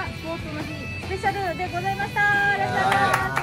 スポーツの日スペシャルでございました。ありがとうござい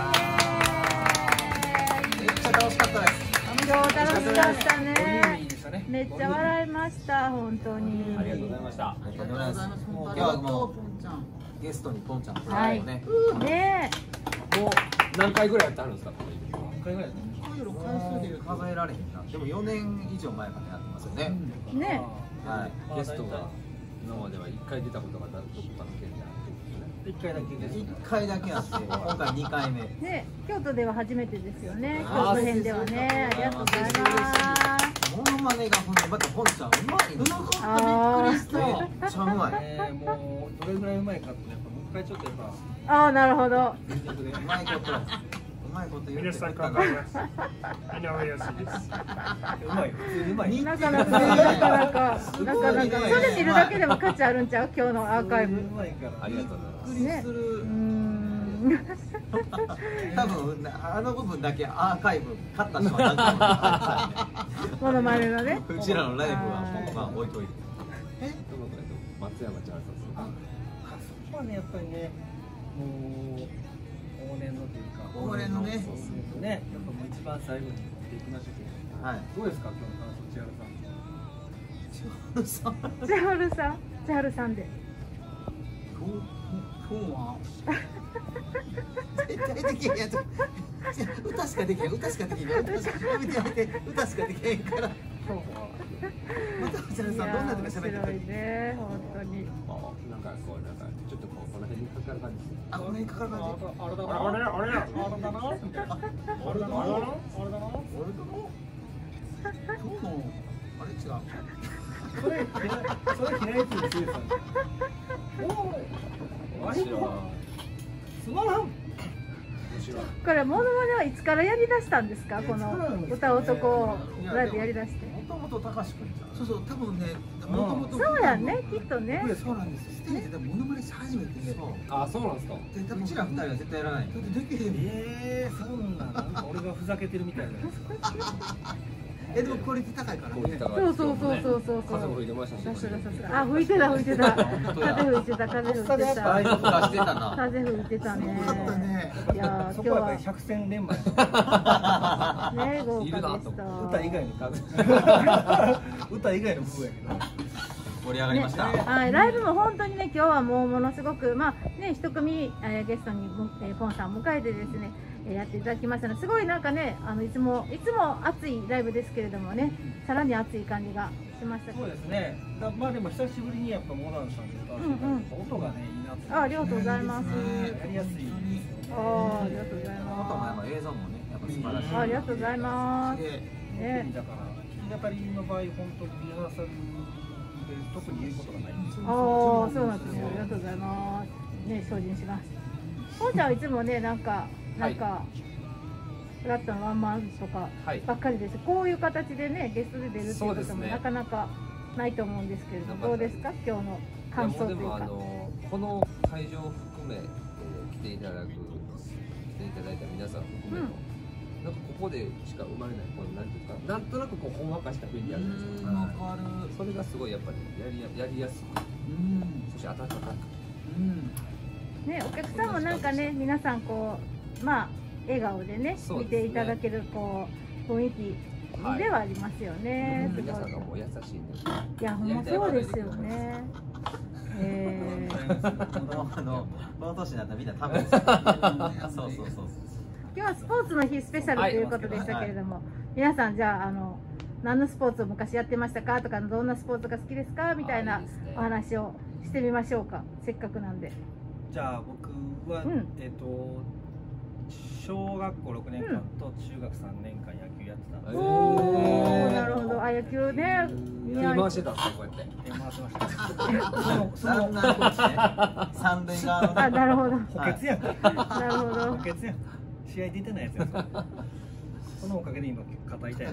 ます。 めっちゃ楽しかったです。 今日楽しかったね。めっちゃ笑いました。本当に。 ありがとうございました。 今日はもうゲストにポンちゃん来られてね。 ねもう何回ぐらいやってあるんですか。 何回ぐらい？数えられへんな。でも4年以上前までやってますよね。 ね。 はい。 ゲストが今までは1回出たことがどこかの県であって、1回だけです。 1回だけあって、今回2回目。 ね、京都では初めてですよね。京都編ではね。ありがとうございます。 モノマネがほんでまたポンちゃんうまいの。うまかった。びっくりした。めっちゃうまい。 もうどれぐらいうまいかってやっぱもう一回ちょっとやっぱ。 ああ、なるほど。 うまいこと。うまいこと言って皆さん考えます。井上陽水です。 うまい、普通にうまい。 なかなかそれ見るだけでも価値あるんちゃう？今日のアーカイブ。 ありがとうございます。 ね。 多分あの部分だけアーカイブカッタしはなモノマネのね。 うちらのライブはまあ置いといて。 松山千春さんです。 あそこはねやっぱりね、もう往年のというか。 往年のね。 ね、やっぱもう一番最後に持っていきましたけど。はい。どうですか今日の感想、 千春さんで。 今日は絶対できへんやつ。歌しかできへん。歌しかできへんから。また千春さんどんなとか喋ってくれるね、本当に。 なんかちょっとこの辺にかかる感じですね。 あ、この辺かかる感じ。 あれだな。あれだな。みたいな。あれだな。 今日のあれ違う。 それ平井君強いさん。おい。つまらん。 これモノマネはいつからやりだしたんですか？この歌男をライブやりだして。 もともと高橋君じゃん。そう多分ね。 そうやんね、きっとね。 そうなんです。ステージでモノマネし始めて。 あ、そうなんですか。 多分うちら2人は絶対やらない。できへん。 そうなんだ。俺がふざけてるみたいじゃないですか。 でもクオリティ高いからね。 そう。 風も吹いてましたし。 あ、吹いてた。風吹いてた。風吹いてたね。いやそこはやっぱり百戦錬磨。 ね、豪華でした。 歌以外の部分やけど。 盛り上がりました。 はい、ライブも本当にね、今日はもうものすごく一組ゲストにポンさんを迎えてですね。やっていただきましたので、すごいなんかね、いつも熱いライブですけれどもね、さらに熱い感じがしました。 そうですね。まあでも久しぶりにやっぱモダンさんで歌わせていただいて、音がねいいなって。 ありがとうございます。 やりやすい。 ありがとうございます。 音も映像もね、やっぱ素晴らしい。 ありがとうございます。 ね、だから弾き語りの場合本当にリハーサルで特に言うことがないんですよ。 ああ、そうなんですね。ありがとうございます。ね、精進します。ポンちゃんはいつもね、なんかフラットのワンマンとかばっかりです。こういう形でね、ゲストで出るっていうこともなかなかないと思うんですけれども、どうですか、今日の感想というか。 この会場を含め来ていただいた皆さん含めの、なんかここでしか生まれない、なんていうか、なんとなくほんわかした雰囲気あるじゃないですか。それがすごいやっぱりやりやすく、そして温かく。 ね、お客さんもなんかね、皆さん笑顔でね、見ていただける雰囲気ではありますよね。 皆さんがもう優しいんで。 いや、ほんまそうですよね。 この年になったらみんな多分。そう。 今日はスポーツの日スペシャルということでしたけれども、皆さんじゃあ何のスポーツを昔やってましたかとか、どんなスポーツが好きですかみたいなお話をしてみましょうか。せっかくなんで。 じゃあ僕は小学校6年間と中学3年間野球やってたんです。 おお、なるほど。あ、野球ね。 回してたんですか、こうやって。 回してました。 三塁側の。 あ、なるほど。 補欠やん。 なるほど。 補欠やん。試合出てないやつやん。そのおかげで今肩痛い。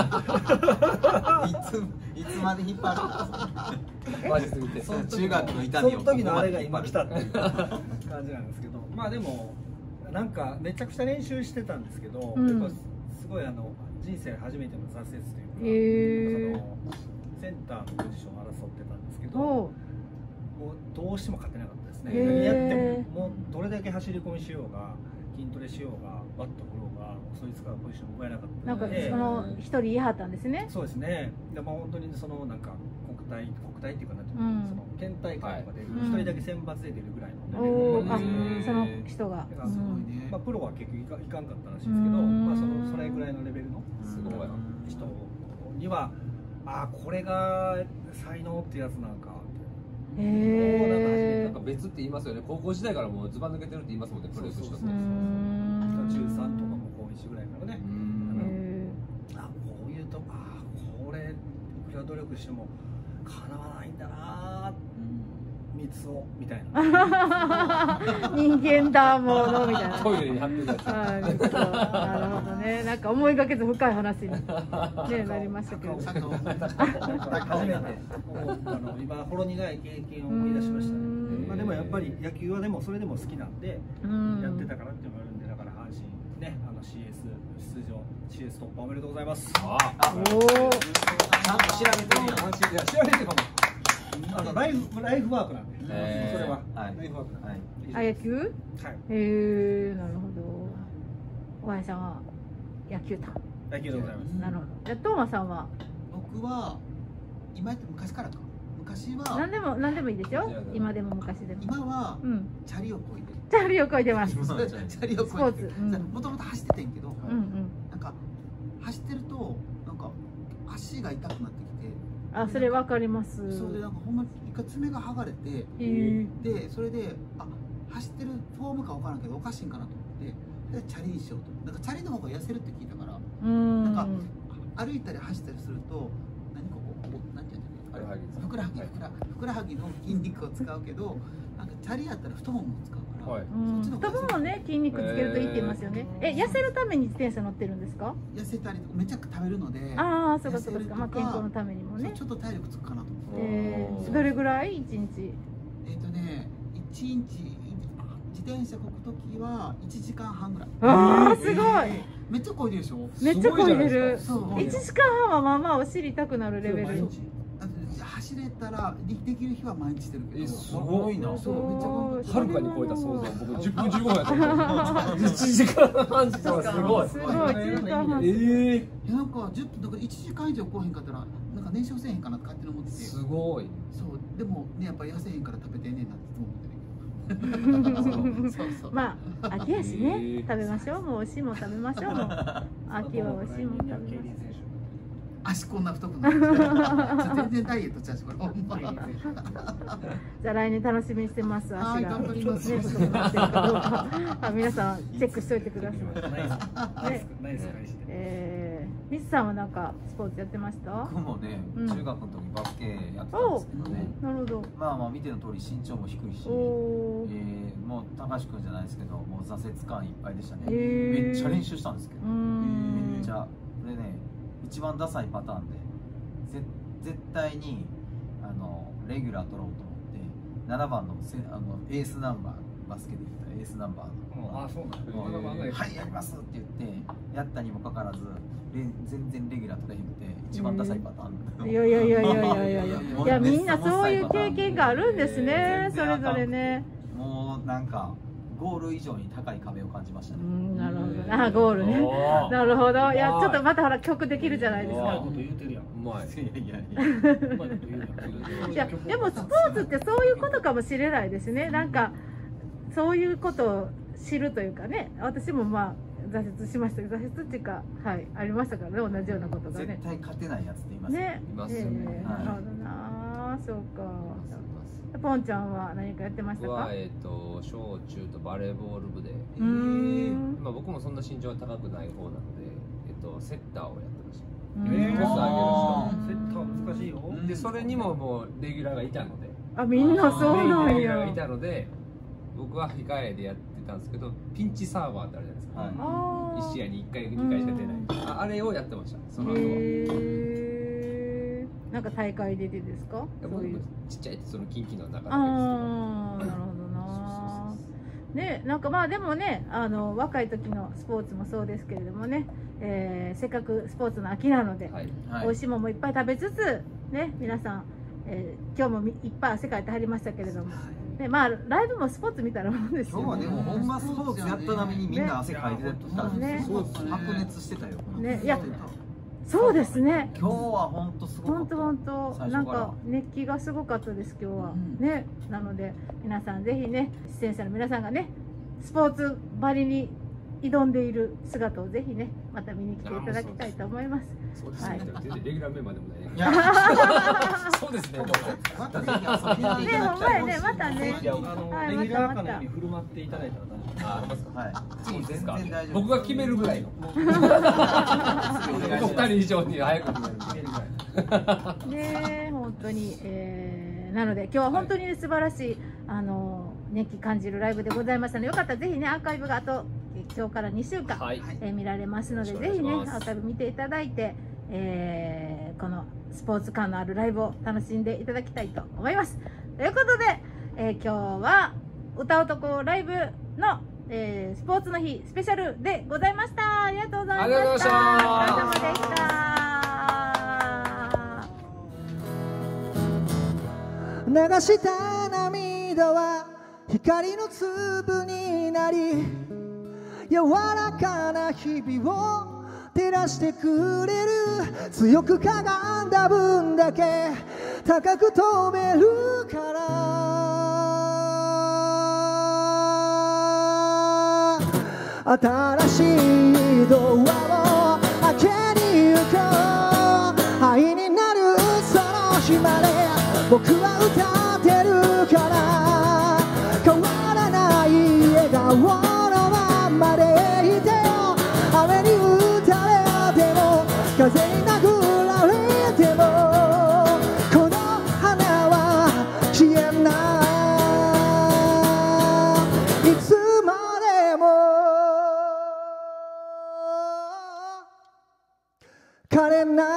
いつまで引っ張る。マジすぎて。 中学の痛みを。 その時のあれが今来たっていう感じなんですけど、まあでもなんかめちゃくちゃ練習してたんですけど、やっぱすごい人生初めての挫折というか、センターのポジションを争ってたんですけど、もうどうしても勝てなかったです。 ですね。やってももうどれだけ走り込みしようが筋トレしようがバット振ろうがそいつからポジションを奪えなかったなんかその一人言い張ったんですね。 そうですね。でも本当にそのなんか国体っていうかなんていうの、その県大会とかで一人だけ選抜で出るぐらいのレベル。 あ、その人が。 すごいね。 まあプロは結局いかんかったらしいですけど、まあそれぐらいのレベルのすごい人にはこれが才能ってやつなんか。 なんか別って言いますよね。高校時代からもうずば抜けてるって言いますもんね。プロレス人って。 13とかも高1ぐらいからね。こういうとこれいくら努力しても叶わないんだな三つをみたいな。 人間だものみたいな。 トイレに貼ってたやつ。 なるほどね。なんか思いがけず深い話にねなりましたけど。 初めて今ほろ苦い経験を思い出しましたね。まあでもやっぱり野球はでもそれでも好きなんでやってたからっていうのがあるんで、だから阪神ねCS 出場 CS 突破おめでとうございます。 ちゃんと調べてるよ。 調べてるかも。ライフワークなんで、それはライフワークなんで。 野球？はい。なるほど。小林さんは野球団。 野球でございます。 なるほど。じゃトーマさんは？ 僕は今って昔からか。昔は何でもいいですよ。今でも昔でも。 今はチャリをこいで。 チャリをこいでます。 チャリをこいで。もともと走っててんけど、なんか走ってるとなんか足が痛くなってきて。 それわかります。 それでなんかほんまに一回爪が剥がれて、でそれで走ってるフォームかわからんけどおかしいんかなと思ってでチャリにしようと。なんかチャリの方が痩せるって聞いたから、なんか歩いたり走ったりすると何て言うんだっけ、ふくらはぎの筋肉を使うけど、なんかチャリやったら太ももを使うから、 太ももね筋肉つけるといいって言いますよね。痩せるために自転車乗ってるんですか？ 痩せたりめちゃくちゃ食べるので、 そうかそうか、まあ健康のためにもね。 ちょっと体力つくかなと思って。 どれぐらい1日？ 1日自転車こくときは1時間半ぐらい。 すごい。 めっちゃこいでるでしょ。 めっちゃこいでる。1時間半はまあまあお尻痛くなるレベル。 走れたらできる日は毎日してるけど。 すごいな。 そうめっちゃ頑張って。 はるかに超えた想像。僕10分15分やった。1時間半すごい。 すごい。1時間半。 なんか10分だから1時間以上来へんかったらなんか燃焼せえへんかなって勝手に思ってて。 すごい。 そうでもねやっぱ痩せへんから食べてんねんなっていつも思ってる。 まあ秋やしね、食べましょう。もう美味しいもん食べましょう。秋は美味しいもん食べましょう。 足こんな太くなる。全然ダイエットちゃうしこれ。 じゃあ来年楽しみにしてます。足が頑張ります。 ね太くなってるかどうか皆さんチェックしといてください。ミスさんはなんかスポーツやってました？ 僕もね中学の時バスケやってたんですけどね。 なるほど。 まあ見ての通り身長も低いし、もう高橋君じゃないですけどもう挫折感いっぱいでしたね。めっちゃ練習したんですけど、めっちゃこれね一番ダサいパターンで絶対にレギュラー取ろうと思って7番のエースナンバー、バスケで言ったらエースナンバーのはいやりますって言ってやったにもかかわらず全然レギュラー取れへんくて一番ダサいパターン。 いやみんなそういう経験があるんですね。それぞれね。 もうなんかゴール以上に高い壁を感じましたね。 なるほど。ゴールね。なるほど。いやちょっとまたほら曲できるじゃないですか。いやでもスポーツってそういうことかもしれないですね。なんかそういうことを知るというかね。私もまあ挫折しましたけど、挫折っていうかありましたからね、同じようなことがね。 絶対勝てないやつっていますね。 いますよね。 なるほどな。そうか。ポンちゃんは何かやってましたか？ は小中とバレーボール部で、まあ僕もそんな身長が高くない方なので、セッターをやってました。トス上げる人。 セッター難しいよ。 でそれにももうレギュラーがいたので、 みんなそうなんや。 レギュラーがいたので、僕は控えでやってたんですけど、ピンチサーバーってあるじゃないですか。1試合に1回2回しか出ない。あれをやってました。その後は。 なんか大会出てですか？ そういうちっちゃいその近畿の中だけですけど。 なるほどな。ね、なんかまあでもね、若い時のスポーツもそうですけれどもね、せっかくスポーツの秋なので、美味しいものもいっぱい食べつつね、皆さん、今日もいっぱい汗かいてはりましたけれども、 ね、まあライブもスポーツみたいなもんですよ。 今日はでもほんまスポーツやった並みにみんな汗かいてたんですよ。白熱してたよ。 ね、いや、そうですね。 今日は本当すごかった。 本当なんか熱気がすごかったです今日は。ね、なので皆さんぜひね、出演者の皆さんがね、スポーツばりに挑んでいる姿をぜひね、また見に来ていただきたいと思います。 そうですね。全然レギュラーメンバーでもないね。 いや、 そうですね。 またぜひ遊びに来ていただきたい。 ね、またね。 レギュラーかのように振る舞っていただいたら大丈夫。 ありますか。 はい。 そうですか。 全然大丈夫。 僕が決めるぐらいの。2人以上に早く決めるぐらい。 ね、本当に、なので今日は本当に素晴らしい熱気感じるライブでございましたので、よかったらぜひねアーカイブがあと今日から2週間、見られますので、ぜひねアーカイブ見ていただいて、このスポーツ感のあるライブを楽しんでいただきたいと思います。ということで、今日は歌男ライブの、スポーツの日スペシャルでございました。ありがとうございました。 ありがとうございました。 お疲れ様でした。 流した涙は光の粒になり、柔らかな日々を照らしてくれる。強くかがんだ分だけ高く飛べるから、新しいドアを開けに行こう。灰になるその日まで僕は歌ってるから、変わらない笑顔のままでいてよ。雨に打たれても風に殴られても、この花は消えない。いつまでも枯れない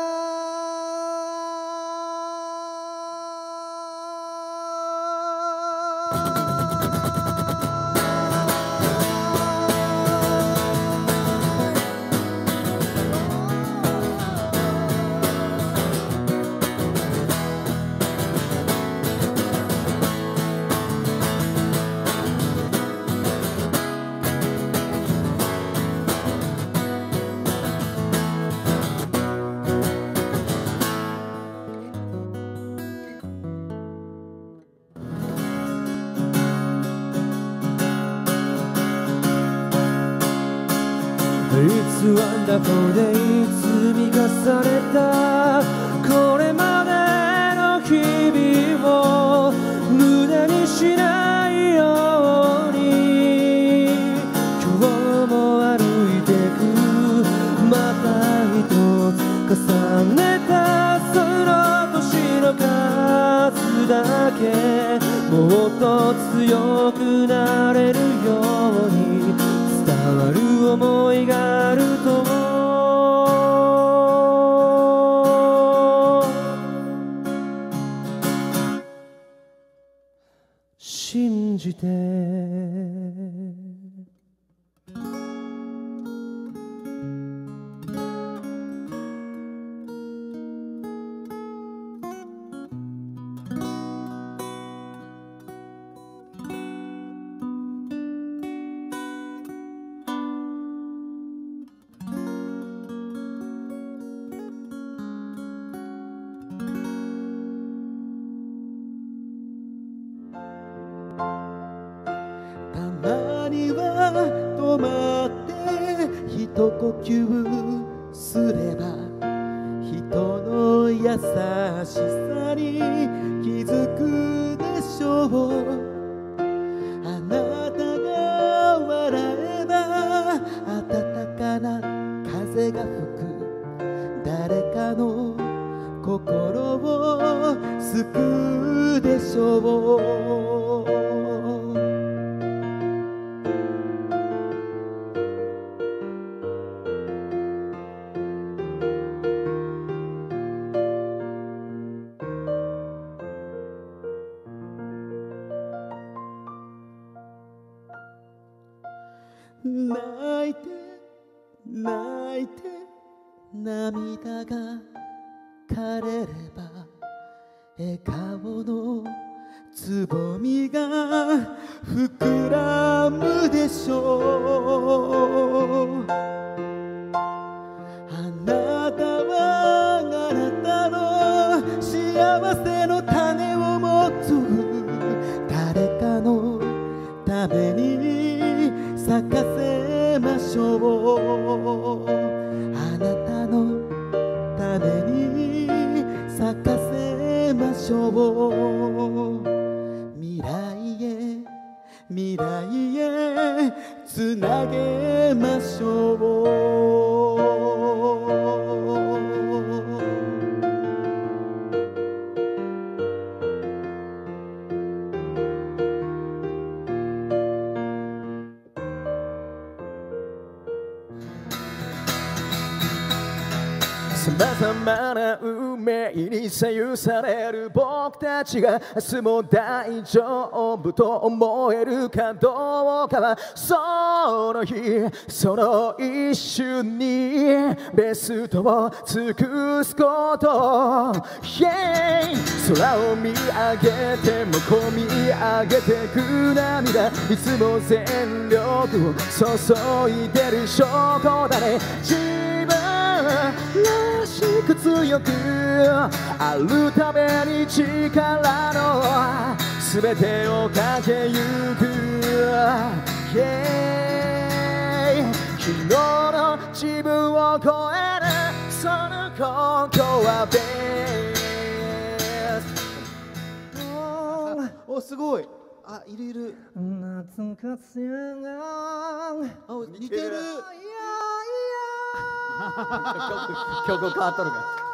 。It's wonderful day 積み重ねたこれまでの日々を無駄にしないように、今日も歩いてく。また一つ重ねたその年の数だけ、もっと強くなれるように伝わる想いがあると信じて。止まって一呼吸すれば、人の優しさに気づくでしょう。あなたが笑えば暖かな風が吹く。誰かの心を救うでしょう。泣いて泣いて涙が枯れれば、笑顔のつぼみが膨らむでしょう。あなたはあなたの幸せの種を持つ。誰かのために咲かせましょう。あなたのために咲かせましょう。未来へつなげましょう。さまざまな運命に左右される僕たちが明日も大丈夫と思えるかどうかはその日その一瞬にベストを尽くすこと、yeah、空を見上げても込み上げてく涙、いつも全力を注いでる証拠だね。らしく強くあるために力のすべてをかけゆく、yeah、昨日の自分を超えるそのことはベスト。お、すごい。あ、いるいる。夏かやが似てる。曲変わっとるから。